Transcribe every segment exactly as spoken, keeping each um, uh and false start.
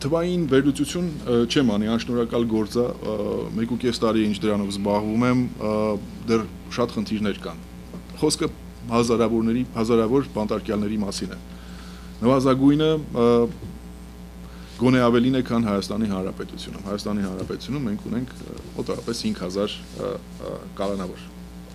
Թվային վերլուծություն չեմ անի, անշնորհակալ գործ է, մեկ ու կես տարի ինչ դրանով զբաղվում եմ, դեռ շատ խնդիրներ կան։ Խոսքը հազարավորների, հազարավոր բանտարկյալների մասին է։ Նվազագույնը գոնե ավելին է, քան Հայաստանի Հանրապետությունում։ Հայաստանի Հանրապետությունում մենք ունենք մոտավորապես հինգ հազար կալանավոր։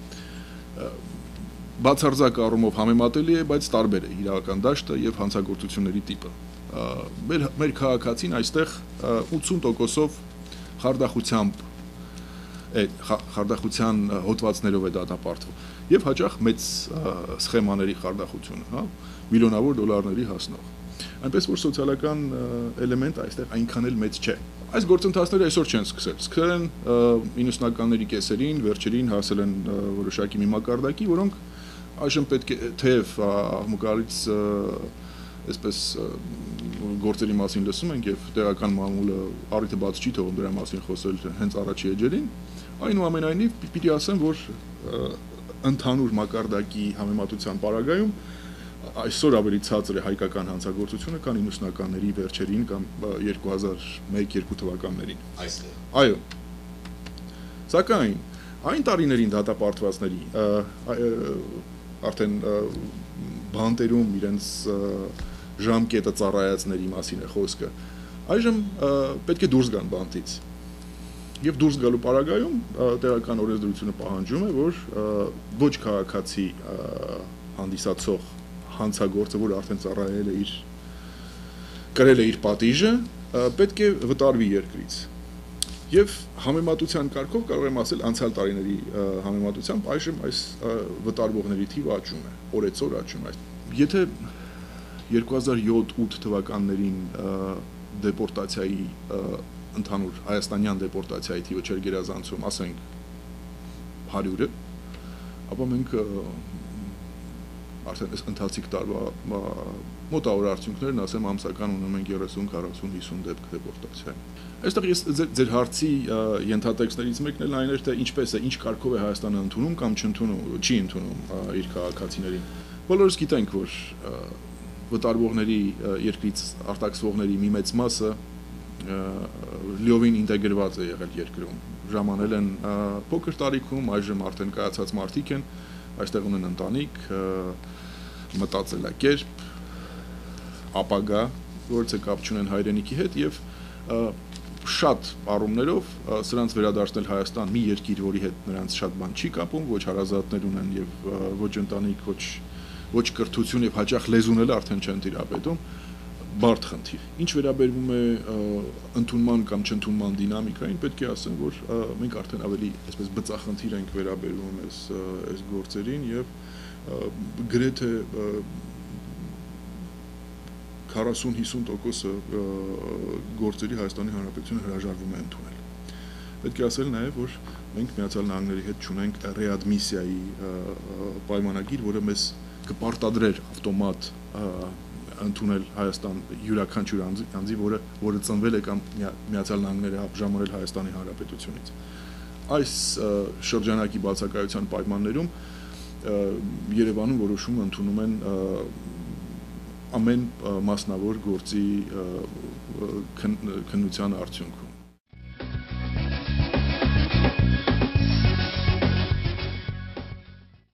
Բացարձակ առումով համեմատելի է, բայց տարբեր է իրավական դաշտը եւ հանցագործությունների տիպը։ Մեր մեր քաղաքացին այստեղ ութսուն տոկոսով խարդախությամբ է խարդախության հոդվածներով է դատապարտվում եւ հաճախ մեծ սխեմաների խարդախությունը, հա, միլիոնավոր դոլարների հասնող։ Այնպես որ սոցիալական էլեմենտը այստեղ այնքան էլ մեծ չէ։ Այս գործընթացները այսօր չեն սկսել։ Սկսել են իննսունականների կեսերին, վերջերին հասել են որոշակի մի մակարդակի, որոնք այժմ պետք է թեև աղմուկարից այսպես գործերի մասին լսում ենք եւ տեղական մամուլը առիթը բաց չի թողում դրա մասին խոսել հենց առաջի էջերին, այնուամենայնիվ պիտի ասեմ, որ ընդհանուր մակարդակի համեմատության պարագայում այսօր ավելի ցածր է հայկական հանցագործությունը, քան իննսունականների վերջերին կամ երկու հազար մեկ երկու թվականներին։ Այստեղ։ Այո։ Սակայն այն տարիներին դատապարտվածների արդեն բանտերում իրենց ժամկետը ծառայածների մասին է խոսքը։ Այժմ պետք է դուրս գան բանտից։ Եվ դուրս գալու պարագայում տեղական օրենսդրությունը պահանջում է, որ ոչ քաղաքացի հանդիսացող հանցագործը, որ արդեն ծառայել է իր կրել է իր պատիժը, պետք է վտարվի երկրից։ Եվ համեմատության կարգով կարող եմ ասել անցյալ տարիների համեմատությամբ այժմ այս վտարվողների թիվը աճում է, օրեցօր աճում է։ Եթե երկու հազար յոթ ութ թվականներին դեպորտացիայի ընդհանուր հայաստանյան դեպորտացիայի թիվը չէր գերազանցում, ասենք հարյուրը, ապա մենք արդեն այս ընթացիկ տարվա մոտավոր արդյունքներն ասեմ ամսական ունեմ ենք երեսուն, քառասուն, հիսուն դեպք դեպորտացիայի։ Այստեղ ես ձեր հարցի ենթատեքստներից մեկն էլ այն էր, թե ինչպես է, ինչ կարգով է Հայաստանը ընդունում կամ չընդունում, չի ընդունում իր քաղաքացիներին։ Բոլորս գիտենք, որ վտարվողների երկրից արտաքսվողների մի մեծ մասը լիովին ինտեգրված է եղել երկրում։ Ժամանել են փոքր տարիքում, այժմ արդեն կայացած մարդիկ են, այստեղ ունեն ընտանիք, մտածելակերպ, ապագա, որից է կապ չունեն հայրենիքի հետ եւ շատ առումներով սրանց վերադարձնել Հայաստան մի երկիր, որի հետ նրանց շատ բան չի կապում, ոչ հարազատներ ունեն եւ ոչ ընտանիք, ոչ ոչ կրթություն եւ հաճախ լեզուն էլ արդեն չեն տիրապետում, բարդ խնդիր։ Ինչ վերաբերվում է ընդունման կամ չընդունման դինամիկային, պետք է ասեմ, որ մենք արդեն ավելի այսպես բծախնդիր ենք վերաբերվում այս այս գործերին եւ գրեթե քառասուն հիսուն տոկոսը գործերի Հայաստանի Հանրապետությունը հրաժարվում է ընդունել։ Պետք է ասել նաեւ, որ մենք Միացյալ Նահանգների հետ ունենք ռեադմիսիայի պայմանագիր, որը մեզ կպարտադրեր ավտոմատ ընդունել Հայաստան յուրաքանչյուր անձի, որը որը ծնվել է կամ Միացյալ Նահանգները ժամանել Հայաստանի Հանրապետությունից։ Այս շրջանակի բացակայության պայմաններում Երևանում որոշումը ընդունում են ամեն մասնավոր գործի քննության արդյունքում։